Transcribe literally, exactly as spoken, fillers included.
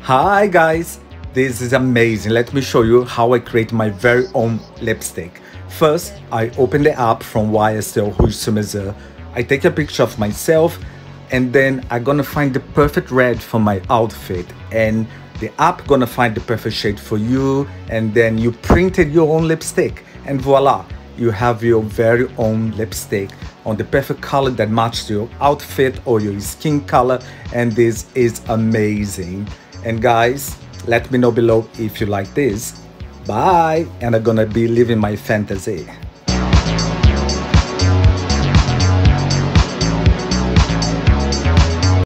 Hi guys, this is amazing. Let me show you how I create my very own lipstick. First, I open the app from Y S L Rouge MESURE. I take a picture of myself and then I'm gonna find the perfect red for my outfit, and the app gonna find the perfect shade for you, and then you printed your own lipstick and voila, you have your very own lipstick on the perfect color that matches your outfit or your skin color, and this is amazing. And guys, let me know below if you like this. Bye, and I'm gonna be living my fantasy.